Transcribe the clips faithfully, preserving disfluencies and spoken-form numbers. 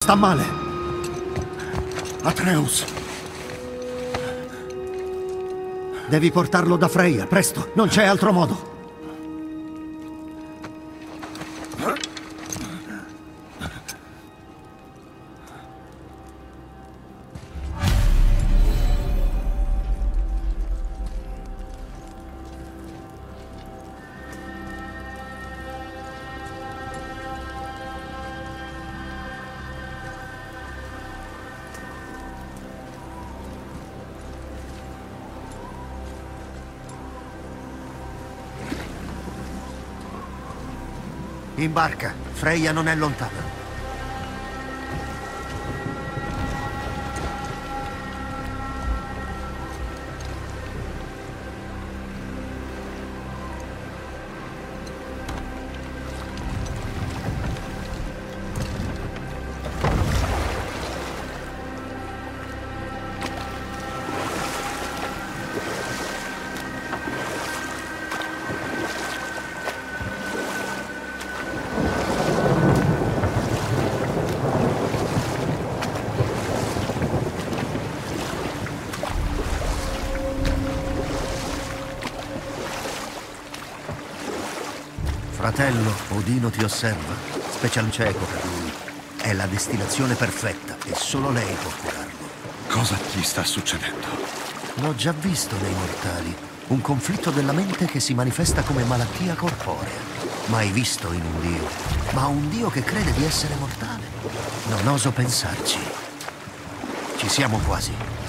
Sta male. Atreus. Devi portarlo da Freya, presto. Non c'è altro modo. In barca. Freya non è lontana. Fratello, Odino ti osserva. Special cieco per lui. È la destinazione perfetta e solo lei può curarlo. Cosa gli sta succedendo? L'ho già visto nei mortali. Un conflitto della mente che si manifesta come malattia corporea. Mai visto in un dio. Ma un dio che crede di essere mortale. Non oso pensarci. Ci siamo quasi.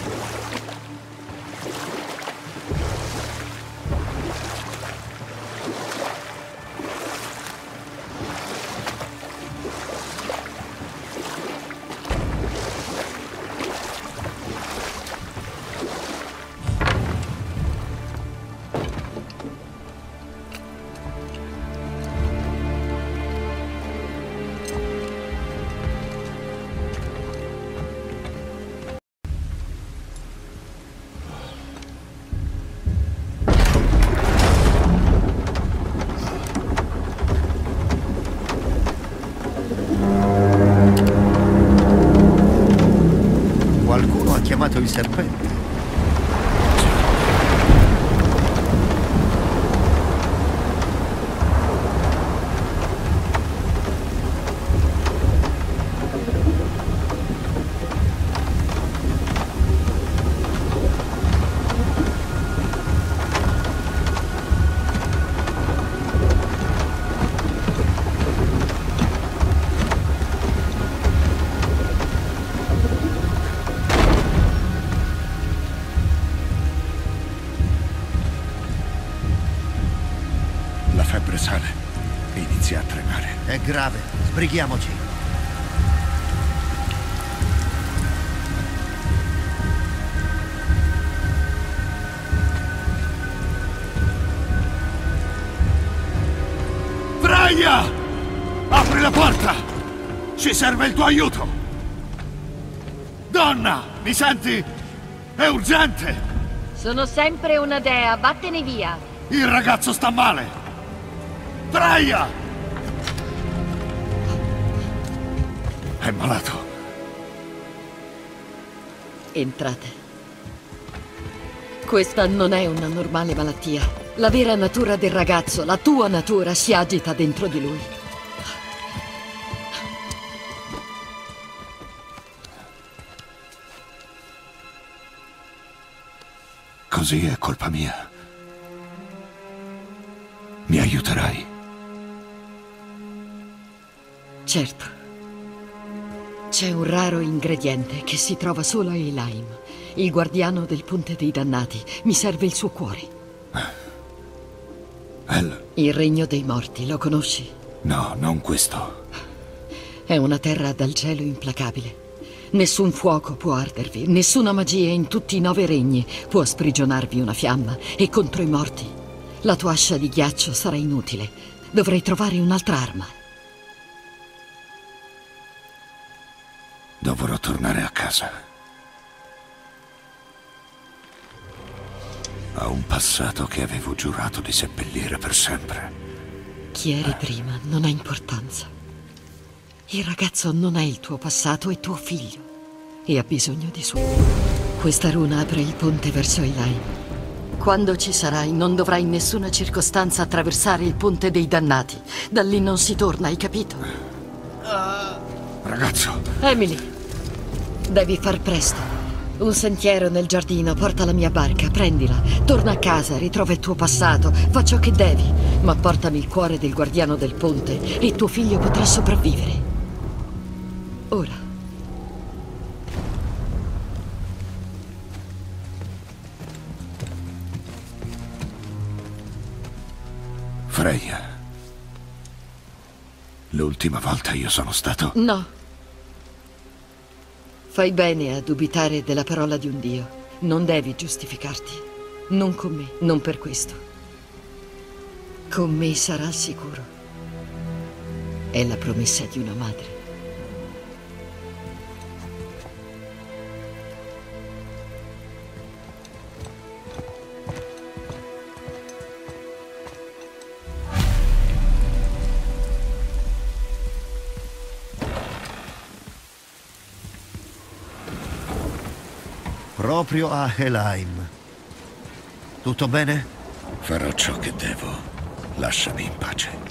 Qualcuno ha chiamato il serpente. La febbre sale e inizia a tremare. È grave. Sbrighiamoci. Freya! Apri la porta! Ci serve il tuo aiuto! Donna! Mi senti? È urgente! Sono sempre una dea, vattene via! Il ragazzo sta male! Freya! È malato. Entrate. Questa non è una normale malattia. La vera natura del ragazzo, la tua natura, si agita dentro di lui. Così è colpa mia. Mi aiuterai? Certo. C'è un raro ingrediente che si trova solo a Elaim, il guardiano del Ponte dei Dannati. Mi serve il suo cuore. El... Il Regno dei Morti, lo conosci? No, non questo. È una terra dal cielo implacabile. Nessun fuoco può ardervi, nessuna magia in tutti i nove regni può sprigionarvi una fiamma, e contro i morti la tua ascia di ghiaccio sarà inutile. Dovrei trovare un'altra arma. Dovrò tornare a casa. A un passato che avevo giurato di seppellire per sempre. Chi eri prima non ha importanza. Il ragazzo non è il tuo passato, è tuo figlio. E ha bisogno di suo. Questa runa apre il ponte verso Elaine. Quando ci sarai, non dovrai in nessuna circostanza attraversare il ponte dei dannati. Da lì non si torna, hai capito? Ragazzo. Emily, devi far presto. Un sentiero nel giardino porta la mia barca, prendila. Torna a casa, ritrova il tuo passato, fa ciò che devi. Ma portami il cuore del guardiano del ponte e tuo figlio potrà sopravvivere. Ora. Freya, l'ultima volta io sono stato... No. Fai bene a dubitare della parola di un dio. Non devi giustificarti. Non con me, non per questo. Con me sarà sicuro. È la promessa di una madre. Proprio a Helheim. Tutto bene? Farò ciò che devo. Lasciami in pace.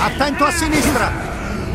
Attento a sinistra!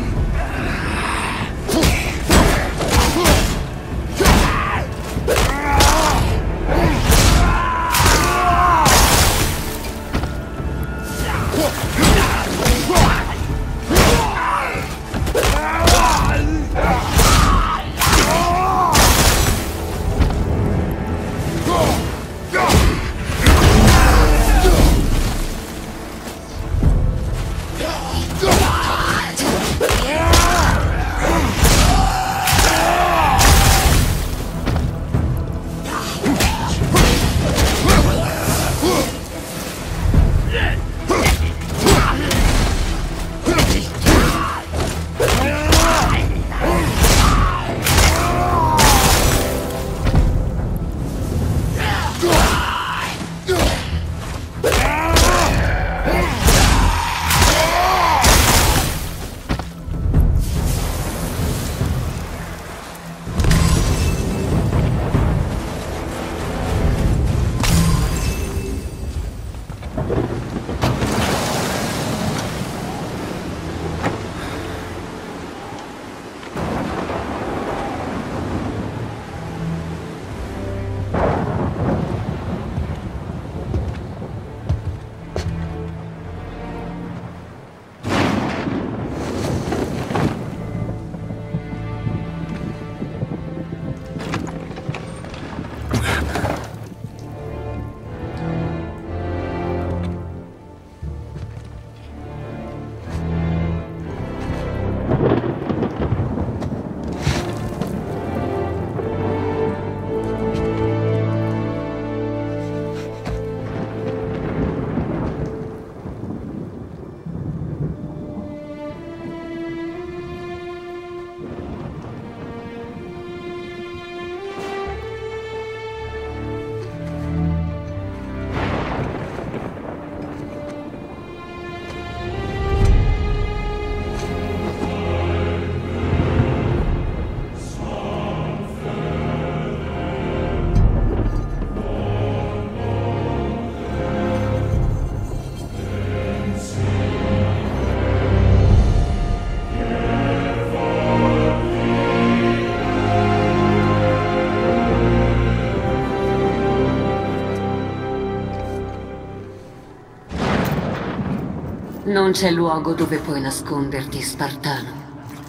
Non c'è luogo dove puoi nasconderti, Spartano.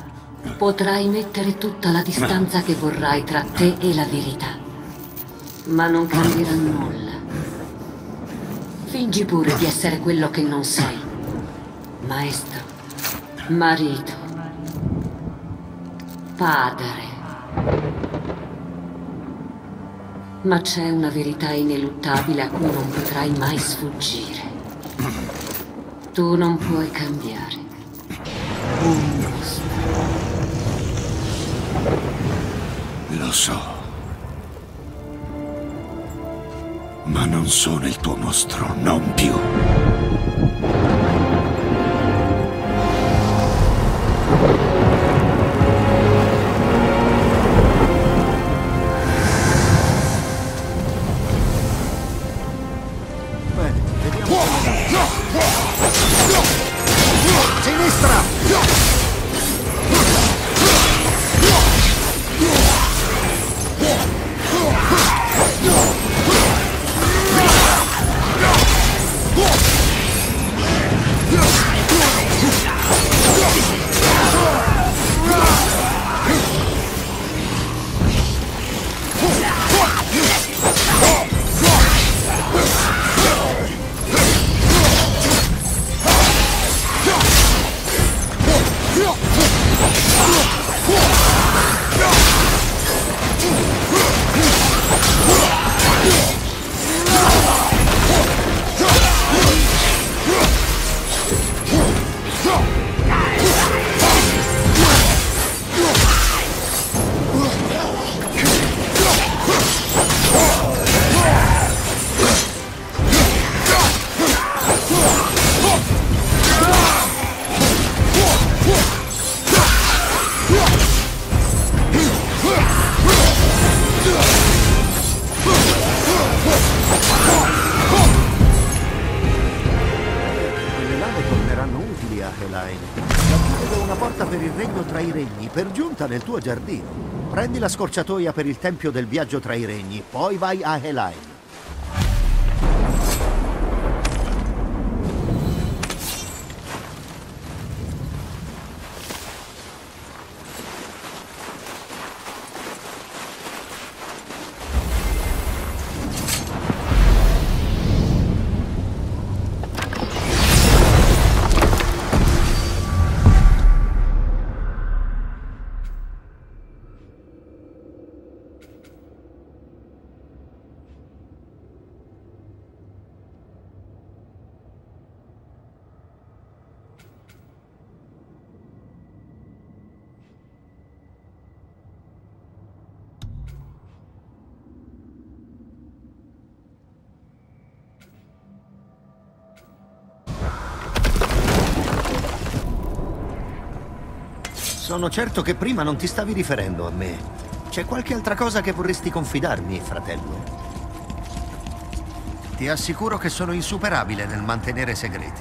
Potrai mettere tutta la distanza che vorrai tra te e la verità, ma non cambierà nulla. Fingi pure di essere quello che non sei. Maestro, marito, padre. Ma c'è una verità ineluttabile a cui non potrai mai sfuggire. Tu non puoi cambiare. Un mostro. Lo so. Ma non sono il tuo mostro, non più. Bene, vediamo come va. Sinistra! Helheim. Da chiudere una porta per il regno tra i regni, per giunta nel tuo giardino. Prendi la scorciatoia per il tempio del viaggio tra i regni, poi vai a Helheim. Sono certo che prima non ti stavi riferendo a me. C'è qualche altra cosa che vorresti confidarmi, fratello? Ti assicuro che sono insuperabile nel mantenere segreti.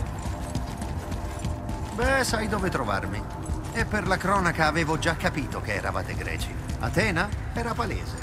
Beh, sai dove trovarmi. E per la cronaca avevo già capito che eravate greci. Atena era palese.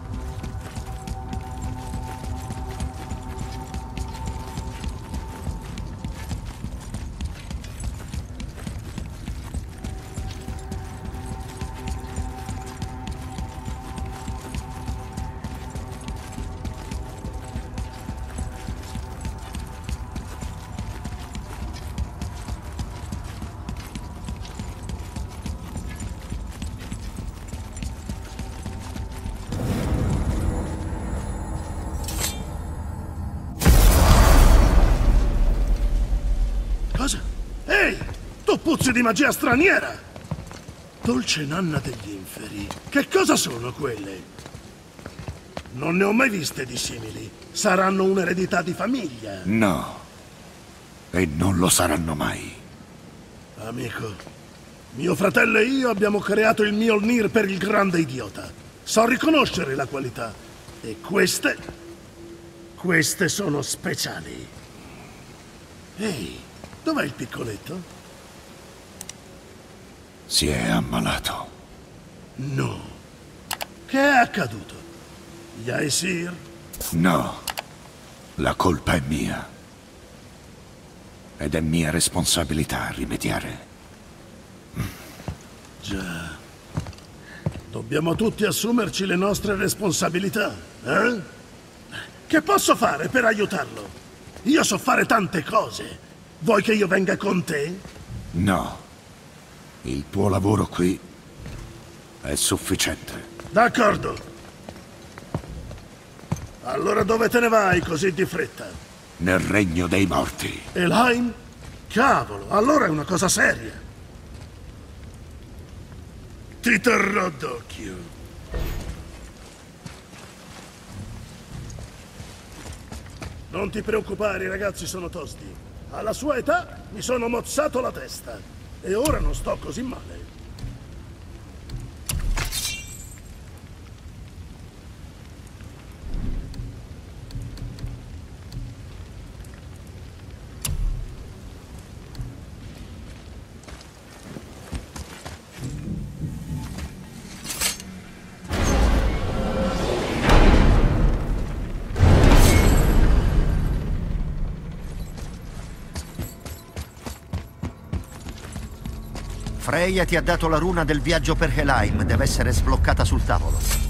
Cosa? Ehi! Tu puzzi di magia straniera! Dolce nanna degli inferi. Che cosa sono quelle? Non ne ho mai viste di simili. Saranno un'eredità di famiglia. No. E non lo saranno mai. Amico, mio fratello e io abbiamo creato il Mjolnir per il grande idiota. So riconoscere la qualità. E queste... Queste sono speciali. Ehi, dov'è il piccoletto? Si è ammalato. No. Che è accaduto? Gli Aesir? No. La colpa è mia. Ed è mia responsabilità rimediare. Già. Dobbiamo tutti assumerci le nostre responsabilità, eh? Che posso fare per aiutarlo? Io so fare tante cose. Vuoi che io venga con te? No. Il tuo lavoro qui è sufficiente. D'accordo. Allora dove te ne vai così di fretta? Nel regno dei morti. Helheim? Cavolo, allora è una cosa seria. Ti terrò d'occhio. Non ti preoccupare, i ragazzi sono tosti. Alla sua età mi sono mozzato la testa. E ora non sto così male. Freya ti ha dato la runa del viaggio per Helheim, deve essere sbloccata sul tavolo.